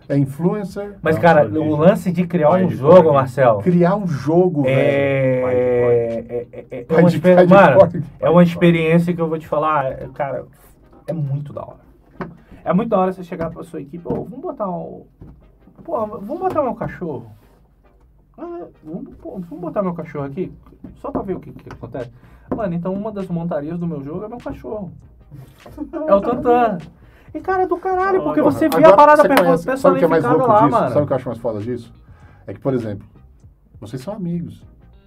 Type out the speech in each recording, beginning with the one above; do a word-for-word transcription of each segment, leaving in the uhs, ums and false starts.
É influencer. Mas, Não, cara, só o diz- lance de criar Pai um de jogo, corte. Marcel, Criar um jogo, velho. é... é, é, é Pai uma de- experi- pai de Mano, corte. é uma experiência que eu vou te falar, é, cara, é muito da hora. É muito da hora você chegar pra sua equipe, pô, vamos botar um... Pô, vamos botar meu cachorro. Ah, vamos, pô, vamos botar meu cachorro aqui, só pra ver o que, que acontece. Mano, então uma das montarias do meu jogo é meu cachorro. É o Tantan. E, cara, é do caralho, porque você vê Agora, a parada você conhece- sabe o que é mais personificada louco lá, disso? mano. Sabe o que eu acho mais foda disso? É que, por exemplo, vocês são amigos.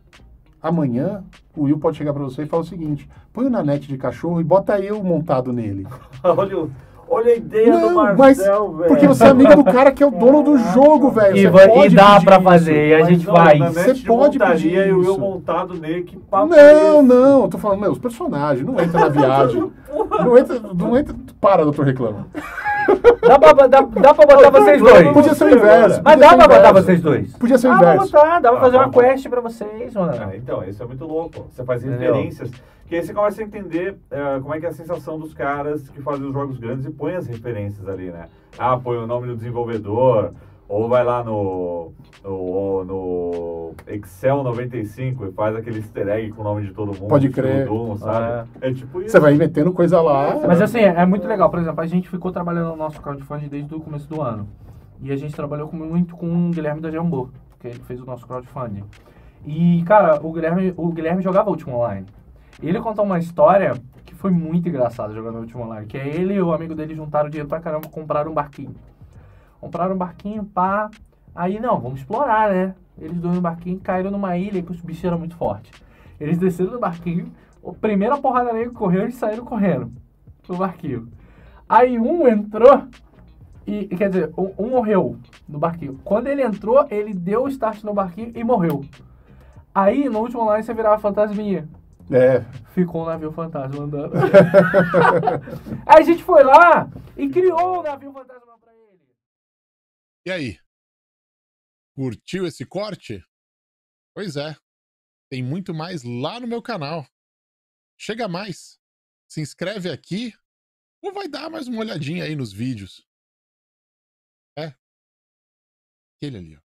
Amanhã, o Will pode chegar pra você e falar o seguinte: põe o Nanete de cachorro e bota eu montado nele. olha, o- olha a ideia do Não, Marcel, mas velho. porque você é amigo do cara que é o dono do jogo, velho. E, Você vai- e pode dá pedir pra isso. fazer, e a Mas gente não, vai. na Você net de pode montaria pedir e o eu isso. montado nele, que papo Não, é esse? não, eu tô falando, meu, os personagens, não entra na viagem. Não entra, não entra. Para, doutor Reclama. Dá pra, dá, dá pra botar vocês dois. Podia ser o inverso. Mas podia dá ser o pra botar inverso. vocês dois. Podia ser o Dá pra inverso. botar, dá pra Ah, fazer uma vamos. quest pra vocês, mano. Ah, então, isso é muito louco. Você faz Entendeu? referências, que aí você começa a entender eh, como é que é a sensação dos caras que fazem os jogos grandes e põem as referências ali, né? Ah, põe o nome do desenvolvedor, ou vai lá no, no, no Excel noventa e cinco e faz aquele easter egg com o nome de todo mundo. Pode estilo crer. Doom, sabe? É. tipo isso. Você vai metendo coisa lá. Mas assim, é muito legal. Por exemplo, a gente ficou trabalhando no nosso crowdfunding desde o começo do ano. E a gente trabalhou com- muito com o Guilherme da Jambô, que ele fez o nosso crowdfunding. E, cara, o Guilherme, o Guilherme jogava Ultima Online. E ele contou uma história que foi muito engraçada jogando Ultima Online, que é ele e o amigo dele juntaram dinheiro pra caramba, compraram um barquinho. Compraram um barquinho, pá. Aí, não, vamos explorar, né? Eles dois no barquinho caíram numa ilha e os bichos eram muito fortes. Eles desceram do barquinho, a primeira porrada nele correu e eles saíram correndo pro barquinho. Aí um entrou e, quer dizer, um, um morreu no barquinho. Quando ele entrou, ele deu o start no barquinho e morreu. Aí, no último online, você virava fantasminha. É. Ficou um navio fantasma andando. Aí a gente foi lá e criou o navio fantasma pra ele. E aí? Curtiu esse corte? Pois é. Tem muito mais lá no meu canal. Chega mais. Se inscreve aqui ou vai dar mais uma olhadinha aí nos vídeos. É. Aquele ali, ó.